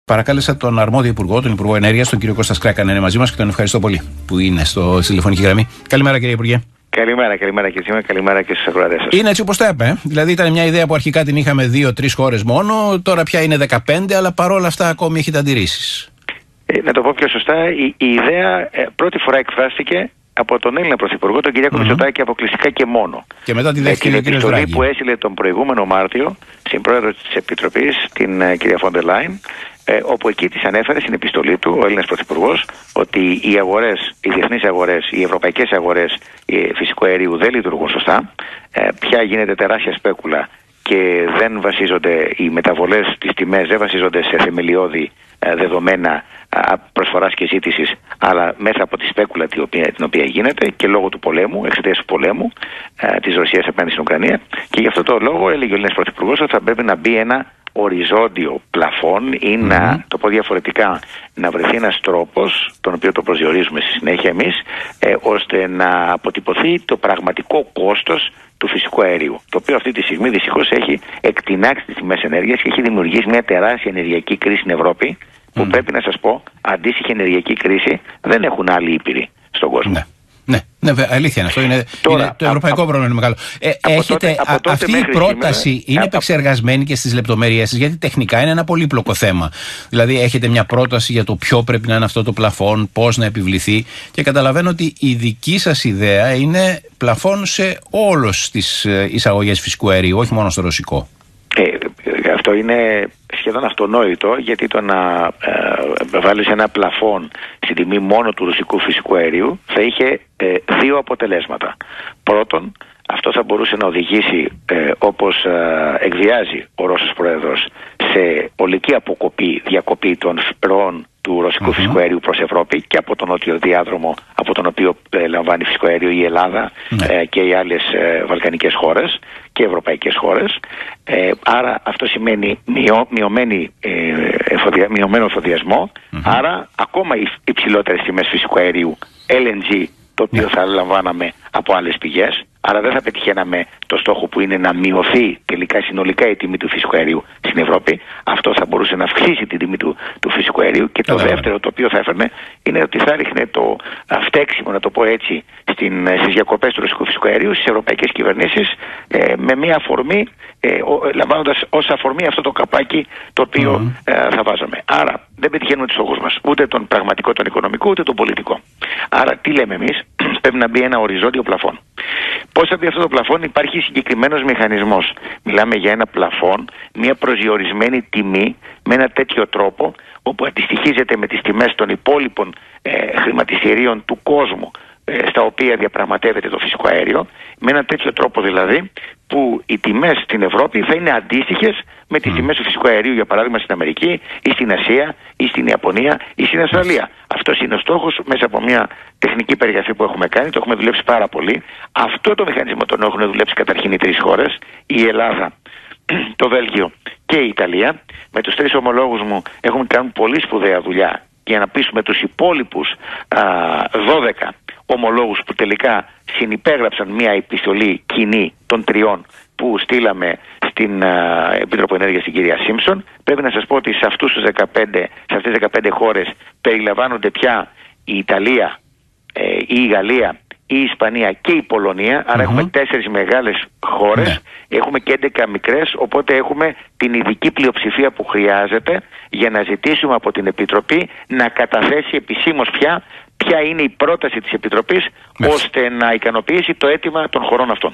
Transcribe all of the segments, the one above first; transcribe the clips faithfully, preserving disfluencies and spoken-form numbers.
παρακάλεσα τον αρμόδιο υπουργό, τον Υπουργό Ενέργειας, τον κύριο Κώστα Σκράκα, να είναι μαζί μας και τον ευχαριστώ πολύ που είναι στο, στη τηλεφωνική γραμμή. Καλημέρα, κύριε Υπουργέ. Καλημέρα, καλημέρα κύριε Τσίμα, καλημέρα και στους ακροατές σας. Είναι έτσι όπως το έπαι. Ε? Δηλαδή ήταν μια ιδέα που αρχικά την είχαμε δύο-τρεις χώρες μόνο, τώρα πια είναι δεκαπέντε, αλλά παρόλα αυτά ακόμη έχετε αντιρρήσεις. Ε, να το πω πιο σωστά, η, η ιδέα ε, πρώτη φορά εκφράστηκε από τον Έλληνα Πρωθυπουργό, τον Κυριάκο mm-hmm. Μητσοτάκη, αποκλειστικά και μόνο. Και μετά τη δέχτηκε την επιστολή που έστειλε τον προηγούμενο Μάρτιο στην πρόεδρο της Επιτροπής, την uh, κυρία Φόντερ Λάιν, ε, όπου εκεί της ανέφερε στην επιστολή του ο Έλληνας Πρωθυπουργός ότι οι αγορές, οι διεθνείς αγορές, οι ευρωπαϊκές αγορές ε, φυσικού αερίου δεν λειτουργούν σωστά. Ε, πια γίνεται τεράστια σπέκουλα και δεν βασίζονται οι μεταβολές στις τιμές, δεν βασίζονται σε θεμελιώδη ε, δεδομένα προσφοράς και ζήτησης, αλλά μέσα από τη σπέκουλα την οποία, την οποία γίνεται και λόγω του πολέμου, εξαιτίας του πολέμου ε, της Ρωσίας απέναντι στην Ουκρανία. Και γι' αυτό το λόγο έλεγε ο Έλληνας Πρωθυπουργός ότι θα πρέπει να μπει ένα οριζόντιο πλαφόν ή mm-hmm. να το πω διαφορετικά, να βρεθεί ένας τρόπος, τον οποίο το προσδιορίζουμε στη συνέχεια εμείς, ε, ώστε να αποτυπωθεί το πραγματικό κόστος του φυσικού αερίου, το οποίο αυτή τη στιγμή δυστυχώς έχει εκτινάξει τις τιμές ενέργειας και έχει δημιουργήσει μια τεράστια ενεργειακή κρίση στην Ευρώπη, που mm. πρέπει να σας πω, αντίστοιχη ενεργειακή κρίση δεν έχουν άλλοι ήπειροι στον κόσμο. Ναι. Ναι, ναι, αλήθεια είναι αυτό. Είναι, Τώρα, είναι το ευρωπαϊκό α, πρόβλημα είναι μεγάλο. Ε, έχετε, τότε, α, αυτή η πρόταση σήμερα, είναι α, επεξεργασμένη και στις λεπτομέρειες της, γιατί τεχνικά είναι ένα πολύπλοκο θέμα. Δηλαδή, έχετε μια πρόταση για το ποιο πρέπει να είναι αυτό το πλαφόν, πώς να επιβληθεί. Και καταλαβαίνω ότι η δική σας ιδέα είναι πλαφόν σε όλες τις εισαγωγές φυσικού αερίου, όχι μόνο στο ρωσικό. Ε, αυτό είναι σχεδόν αυτονόητο, γιατί το να ε, βάλεις ένα πλαφόν στην τιμή μόνο του ρωσικού φυσικού αερίου θα είχε ε, δύο αποτελέσματα. Πρώτον, αυτό θα μπορούσε να οδηγήσει, ε, όπως ε, εκβιάζει ο Ρώσος Πρόεδρος, σε ολική αποκοπή, διακοπή των ροών του ρωσικού mm-hmm. φυσικού αερίου προς Ευρώπη και από τον νότιο διάδρομο από τον οποίο ε, λαμβάνει φυσικό αέριο η Ελλάδα mm-hmm. ε, και οι άλλες ε, βαλκανικές χώρες και ευρωπαϊκές χώρες. Ε, άρα αυτό σημαίνει μειω, μειωμένη, ε, εφοδια, μειωμένο εφοδιασμό, mm-hmm. άρα ακόμα υψηλότερες τιμές φυσικού αερίου ελ εν τζι, το οποίο yeah. θα λαμβάναμε από άλλες πηγές. Άρα δεν θα πετυχαίναμε το στόχο που είναι να μειωθεί τελικά συνολικά η τιμή του φυσικού αερίου στην Ευρώπη. Αυτό θα μπορούσε να αυξήσει την τιμή του, του φυσικού αερίου. Και το yeah. δεύτερο το οποίο θα έφερνε είναι ότι θα ρίχνε το φταίξιμο, να το πω έτσι, στην, στις διακοπές του ρωσικού φυσικού αερίου στις ευρωπαϊκές κυβερνήσεις ε, με μια αφορμή, ε, λαμβάνοντας ως αφορμή αυτό το καπάκι το οποίο mm. ε, θα βάζαμε. Άρα δεν πετυχαίνουμε τους στόχους μας, ούτε τον πραγματικό, τον οικονομικό, ούτε τον πολιτικό. Άρα τι λέμε εμείς, πρέπει να μπει ένα οριζόντιο πλαφόν. Πώς θα μπει αυτό το πλαφόν? Υπάρχει συγκεκριμένος μηχανισμός. Μιλάμε για ένα πλαφόν, μια προσδιορισμένη τιμή με ένα τέτοιο τρόπο όπου αντιστοιχίζεται με τις τιμές των υπόλοιπων ε, χρηματιστηρίων του κόσμου ε, στα οποία διαπραγματεύεται το φυσικό αέριο, με ένα τέτοιο τρόπο δηλαδή που οι τιμές στην Ευρώπη θα είναι αντίστοιχες με τις mm. τιμές του φυσικού αερίου, για παράδειγμα στην Αμερική ή στην Ασία ή στην Ιαπωνία ή στην Αυστραλία. Mm. Αυτός είναι ο στόχος μέσα από μια τεχνική περιγραφή που έχουμε κάνει, το έχουμε δουλέψει πάρα πολύ. Αυτό το μηχανισμό τον έχουν δουλέψει καταρχήν οι τρεις χώρες, η Ελλάδα, το Βέλγιο και η Ιταλία. Με τους τρεις ομολόγους μου έχουμε κάνει πολύ σπουδαία δουλειά για να πείσουμε τους υπόλοιπους α, δώδεκα ομολόγους που τελικά συνυπέγραψαν μια επιστολή κοινή των τριών που στείλαμε στην uh, Επίτροπο Ενέργειας, την κυρία Σίμψον. Πρέπει να σας πω ότι σε, αυτούς τους δεκαπέντε, σε αυτές τις δεκαπέντε χώρες περιλαμβάνονται πια η Ιταλία, ε, η Γαλλία, η Ισπανία και η Πολωνία. Άρα mm-hmm. έχουμε τέσσερις μεγάλες χώρες, yeah. έχουμε και έντεκα μικρές, οπότε έχουμε την ειδική πλειοψηφία που χρειάζεται για να ζητήσουμε από την Επιτροπή να καταθέσει επισήμως πια ποια είναι η πρόταση της Επιτροπής Merci. ώστε να ικανοποιήσει το αίτημα των χωρών αυτών.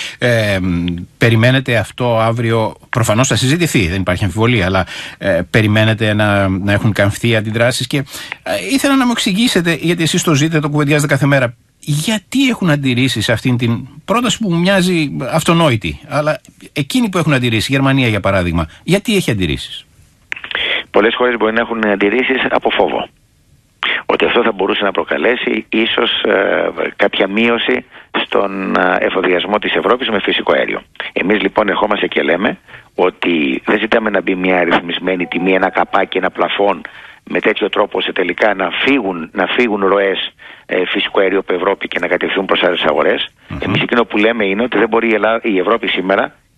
Ε, περιμένετε αυτό αύριο, προφανώς θα συζητηθεί, δεν υπάρχει αμφιβολία, αλλά ε, περιμένετε να, να έχουν καμφθεί αντιδράσεις και ε, ήθελα να μου εξηγήσετε, γιατί εσείς το ζείτε, το κουβεντιάζετε κάθε μέρα, γιατί έχουν αντιρρήσει σε αυτήν την πρόταση που μου μοιάζει αυτονόητη, αλλά εκείνοι που έχουν αντιρρήσει, η Γερμανία για παράδειγμα, γιατί έχει αντιρρήσεις? Πολλές χώρες μπορεί να έχουν αντιρρήσεις από φόβο ότι αυτό θα μπορούσε να προκαλέσει ίσως ε, κάποια μείωση στον ε, εφοδιασμό της Ευρώπης με φυσικό αέριο. Εμείς λοιπόν ερχόμαστε και λέμε ότι δεν ζητάμε να μπει μια αριθμισμένη τιμή, ένα καπάκι, ένα πλαφόν με τέτοιο τρόπο ώστε τελικά να φύγουν, να φύγουν ροές ε, φυσικού αερίου από Ευρώπη και να κατευθυνθούν προς άλλες αγορές. Mm-hmm. Εμείς εκείνο που λέμε είναι ότι δεν μπορεί η, Ελλάδα, η Ευρώπη σήμερα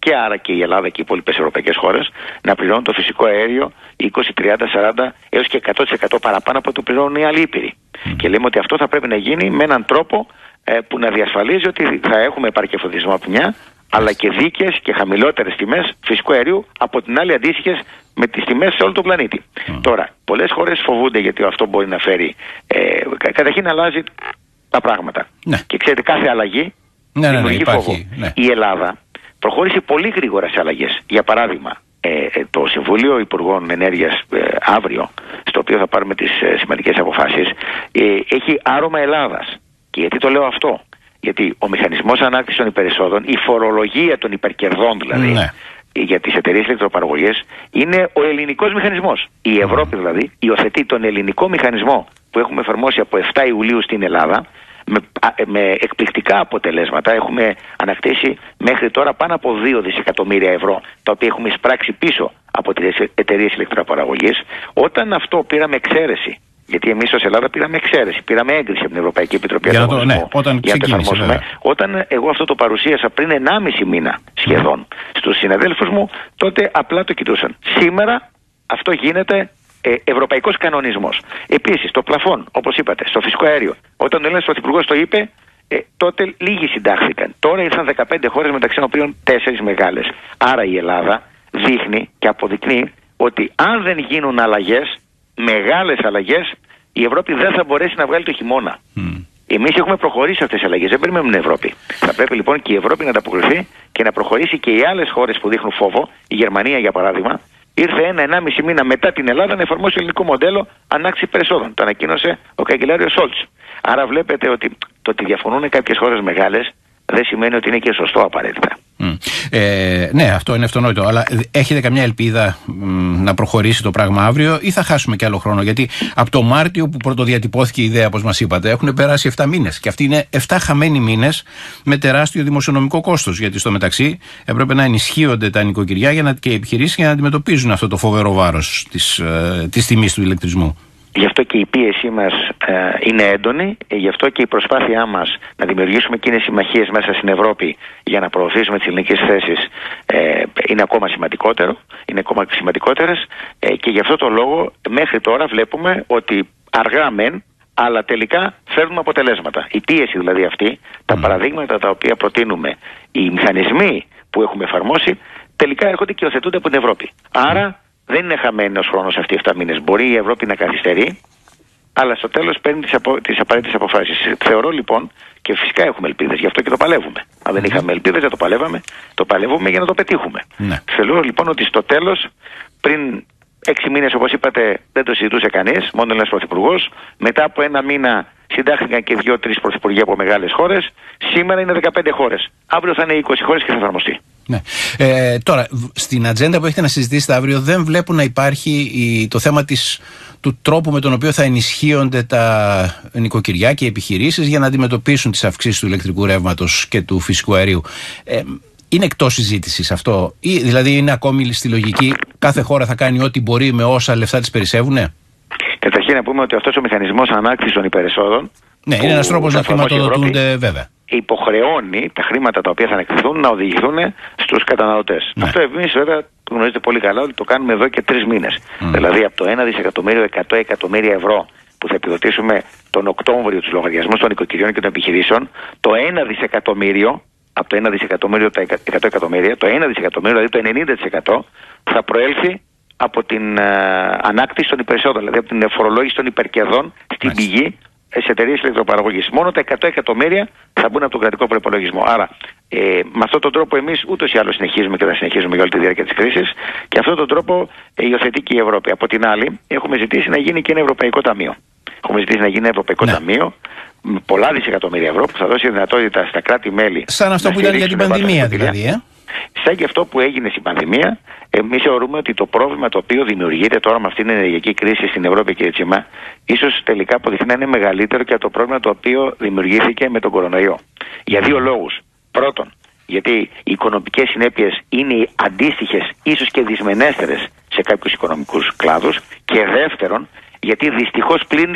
και άρα και η Ελλάδα και οι υπόλοιπες ευρωπαϊκές χώρες να πληρώνουν το φυσικό αέριο είκοσι, τριάντα, σαράντα έως και εκατό τοις εκατό παραπάνω από το πληρώνουν οι άλλοι ήπειροι. Mm. Και λέμε ότι αυτό θα πρέπει να γίνει με έναν τρόπο ε, που να διασφαλίζει ότι θα έχουμε επαρκή εφοδιασμό από μια, αλλά και δίκαιες και χαμηλότερες τιμές φυσικού αερίου από την άλλη αντίστοιχες με τις τιμές σε όλο τον πλανήτη. Mm. Τώρα, πολλές χώρες φοβούνται γιατί αυτό μπορεί να φέρει. Ε, καταρχήν αλλάζει τα πράγματα. Ναι. Και ξέρετε, κάθε αλλαγή ναι, δημιουργεί ναι, ναι, υπάρχει, φόβο. Ναι. Η Ελλάδα προχώρησε πολύ γρήγορα σε αλλαγές. Για παράδειγμα, ε, το Συμβούλιο Υπουργών Ενέργειας ε, αύριο, στο οποίο θα πάρουμε τις ε, σημαντικές αποφάσεις, ε, έχει άρωμα Ελλάδας. Και γιατί το λέω αυτό? Γιατί ο μηχανισμός ανάκτησης των υπερεσόδων, η φορολογία των υπερκερδών δηλαδή, ναι. για τις εταιρείες ηλεκτροπαραγωγής, είναι ο ελληνικός μηχανισμός. Η Ευρώπη δηλαδή υιοθετεί τον ελληνικό μηχανισμό που έχουμε εφαρμόσει από επτά Ιουλίου στην Ελλάδα, με, με εκπληκτικά αποτελέσματα. Έχουμε ανακτήσει μέχρι τώρα πάνω από δύο δισεκατομμύρια ευρώ, τα οποία έχουμε εισπράξει πίσω από τις εταιρείες ηλεκτροπαραγωγής. Όταν αυτό πήραμε εξαίρεση, γιατί εμείς ως Ελλάδα πήραμε εξαίρεση, πήραμε έγκριση από την Ευρωπαϊκή Επιτροπή για, το, ναι, όταν για να το εφαρμόσουμε. Όταν εγώ αυτό το παρουσίασα πριν ενάμιση μήνα σχεδόν mm. στους συναδέλφους μου, τότε απλά το κοιτούσαν. Σήμερα αυτό γίνεται ε, ευρωπαϊκός κανονισμός. Επίσης, το πλαφόν, όπως είπατε, στο φυσικό αέριο, όταν ο Έλληνας Πρωθυπουργός το είπε, ε, τότε λίγοι συντάχθηκαν. Τώρα ήρθαν δεκαπέντε χώρες, μεταξύ των οποίων τέσσερις μεγάλες. Άρα η Ελλάδα δείχνει και αποδεικνύει ότι αν δεν γίνουν αλλαγές, μεγάλες αλλαγές, η Ευρώπη δεν θα μπορέσει να βγάλει το χειμώνα. Mm. Εμείς έχουμε προχωρήσει αυτές τις αλλαγές, δεν περιμένουμε την Ευρώπη. Θα πρέπει λοιπόν και η Ευρώπη να ανταποκριθεί και να προχωρήσει και οι άλλες χώρες που δείχνουν φόβο. Η Γερμανία, για παράδειγμα, ήρθε ένα-ενάμιση μήνα μετά την Ελλάδα να εφαρμόσει το ελληνικό μοντέλο ανάκτηση υπερεσόδων. Το ανακοίνωσε ο καγκελάριος Σόλτς. Άρα βλέπετε ότι το ότι διαφωνούν κάποιες χώρες μεγάλες δεν σημαίνει ότι είναι και σωστό απαραίτητα. Mm. Ε, ναι, αυτό είναι αυτονόητο. Αλλά έχετε καμιά ελπίδα μ, να προχωρήσει το πράγμα αύριο ή θα χάσουμε και άλλο χρόνο? Γιατί από το Μάρτιο που πρωτοδιατυπώθηκε η ιδέα, όπως μας είπατε, έχουν περάσει επτά μήνες. Και αυτοί είναι επτά χαμένοι μήνες με τεράστιο δημοσιονομικό κόστος. Γιατί στο μεταξύ έπρεπε να ενισχύονται τα νοικοκυριά για να, και οι επιχειρήσεις για να αντιμετωπίζουν αυτό το φοβερό βάρος της, ε, της τιμής του ηλεκτρισμού. Γι' αυτό και η πίεσή μας ε, είναι έντονη, γι' αυτό και η προσπάθειά μας να δημιουργήσουμε εκείνες συμμαχίες μέσα στην Ευρώπη για να προωθήσουμε τις ελληνικές θέσεις ε, είναι ακόμα σημαντικότερο, είναι ακόμα σημαντικότερες ε, και γι' αυτό το λόγο μέχρι τώρα βλέπουμε ότι αργά μεν, αλλά τελικά φέρνουμε αποτελέσματα. Η πίεση δηλαδή αυτή, τα παραδείγματα τα οποία προτείνουμε, οι μηχανισμοί που έχουμε εφαρμόσει, τελικά έρχονται και υιοθετούνται από την Ευρώπη. Άρα δεν είναι χαμένος χρόνος αυτοί οι επτά μήνες. Μπορεί η Ευρώπη να καθυστερεί, αλλά στο τέλος παίρνει τις, απο... τις απαραίτητες αποφάσεις. Θεωρώ λοιπόν, και φυσικά έχουμε ελπίδες, γι' αυτό και το παλεύουμε. Αν δεν είχαμε ελπίδες, δεν το παλεύαμε. Το παλεύουμε για να το πετύχουμε. Ναι. Θεωρώ λοιπόν ότι στο τέλος, πριν έξι μήνες, όπως είπατε, δεν το συζητούσε κανείς, μόνο ένας πρωθυπουργός. Μετά από ένα μήνα συντάχθηκαν και δύο-τρεις πρωθυπουργοί από μεγάλες χώρες. Σήμερα είναι δεκαπέντε χώρες. Αύριο θα είναι είκοσι χώρες και θα εφαρμοστεί. Ναι. Ε, τώρα, στην ατζέντα που έχετε να συζητήσετε αύριο, δεν βλέπω να υπάρχει η, το θέμα της, του τρόπου με τον οποίο θα ενισχύονται τα νοικοκυριά και οι επιχειρήσεις για να αντιμετωπίσουν τις αυξήσεις του ηλεκτρικού ρεύματος και του φυσικού αερίου. Ε, είναι εκτός συζήτησης αυτό, ή δηλαδή είναι ακόμη στη λογική κάθε χώρα θα κάνει ό,τι μπορεί με όσα λεφτά της περισσεύουνε? Καταρχήν να πούμε ότι αυτός ο μηχανισμός ανάκτησης των υπερεσόδων, ναι, είναι ένας τρόπος να χρηματοδοτούνται, βέβαια, υποχρεώνει τα χρήματα τα οποία θα ανακτηθούν να οδηγηθούν στους καταναλωτές. Ναι. Αυτό εμείς βέβαια γνωρίζετε πολύ καλά ότι το κάνουμε εδώ και τρεις μήνες. Mm. Δηλαδή από το ένα δισεκατομμύριο εκατό εκατομμύρια ευρώ που θα επιδοτήσουμε τον Οκτώβριο τους λογαριασμούς των νοικοκυριών και των επιχειρήσεων, το ένα δισεκατομμύριο, από το ένα δισεκατομμύριο τα εκατό εκατομμύρια, το ένα δισεκατομμύριο, δηλαδή το ενενήντα τοις εκατό, θα προέλθει από την ε, ανάκτηση των υπερεσόδων, δηλαδή από την φορολόγηση των υπερκερδών στην Μάλιστα. πηγή σε εταιρείες ηλεκτροπαραγωγής. Μόνο τα εκατό εκατομμύρια θα μπουν από τον κρατικό προϋπολογισμό. Άρα, ε, με αυτόν τον τρόπο εμείς ούτως ή άλλως συνεχίζουμε και θα συνεχίζουμε για όλη τη διάρκεια της κρίσης και αυτόν τον τρόπο ε, υιοθετεί και η Ευρώπη. Από την άλλη, έχουμε ζητήσει να γίνει και ένα Ευρωπαϊκό Ταμείο. Έχουμε ζητήσει να γίνει ένα Ευρωπαϊκό ναι. Ταμείο με πολλά δισεκατομμύρια ευρώ που θα δώσει δυνατότητα στα κράτη-μέλη. Σαν αυτό που ήταν για την πανδημία, δηλαδή. Ε? Σαν και αυτό που έγινε στην πανδημία, εμείς θεωρούμε ότι το πρόβλημα το οποίο δημιουργείται τώρα με αυτήν την ενεργειακή κρίση στην Ευρώπη, κύριε Τσιμά, ίσως τελικά αποδειχθεί να είναι μεγαλύτερο και από το πρόβλημα το οποίο δημιουργήθηκε με τον κορονοϊό. Για δύο λόγους. Πρώτον, γιατί οι οικονομικές συνέπειες είναι αντίστοιχες, ίσως και δυσμενέστερες σε κάποιους οικονομικούς κλάδους. Και δεύτερον, γιατί δυστυχώς πλήττει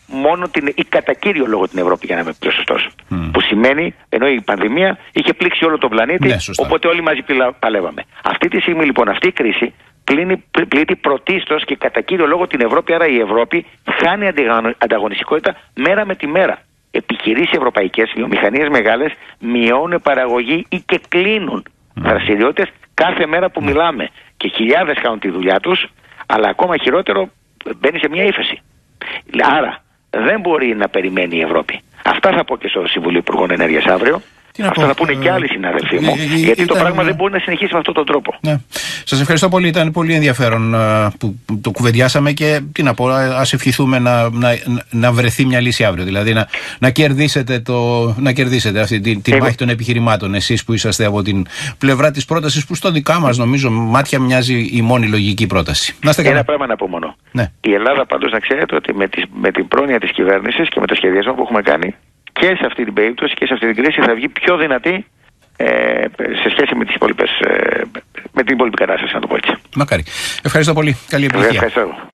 μόνο την, ή κατά κύριο λόγο την Ευρώπη, για να είμαι πιο σωστός. Mm. Που σημαίνει, ενώ η πανδημία είχε πλήξει όλο τον πλανήτη, ναι, οπότε όλοι μαζί παλεύαμε. Αυτή τη στιγμή λοιπόν αυτή η κρίση πλήνει, πλήττει πρωτίστως και κατά κύριο λόγο την Ευρώπη, άρα η Ευρώπη χάνει ανταγωνιστικότητα μέρα με τη μέρα. Επιχειρήσεις ευρωπαϊκές, βιομηχανίες μεγάλες μειώνουν παραγωγή ή και κλείνουν mm. δραστηριότητες κάθε μέρα που mm. μιλάμε. Και χιλιάδες κάνουν τη δουλειά τους, αλλά ακόμα χειρότερο μπαίνει σε μια ύφεση. Άρα δεν μπορεί να περιμένει η Ευρώπη. Αυτά θα πω και στο Συμβουλίο Υπουργών Ενέργειας αύριο. Αυτά θα πούνε και άλλοι συνάδελφοί μου, ε, ε, γιατί ήταν, το πράγμα δεν μπορεί να συνεχίσει με αυτόν τον τρόπο. Ναι. Σας ευχαριστώ πολύ. Ήταν πολύ ενδιαφέρον uh, που το κουβεντιάσαμε και τι να πω, ας ευχηθούμε να, να, να βρεθεί μια λύση αύριο. Δηλαδή να, να, κερδίσετε, το, να κερδίσετε αυτή τη, τη μάχη των επιχειρημάτων, εσείς που είσαστε από την πλευρά της πρότασης που στο δικά μας νομίζω μάτια μοιάζει η μόνη λογική πρόταση. Να είστε καλά. Ένα πράγμα να πω μόνο. Ναι. Η Ελλάδα πάντως να ξέρετε ότι με, τις, με την πρόνοια της κυβέρνησης και με το σχεδιασμό που έχουμε κάνει, και σε αυτή την περίπτωση και σε αυτή την κρίση θα βγει πιο δυνατή ε, σε σχέση με, τις υπόλοιπες, ε, με την υπόλοιπη κατάσταση, να το πω έτσι. Μακάρι. Ευχαριστώ πολύ. Καλή επιτυχία. Ευχαριστώ.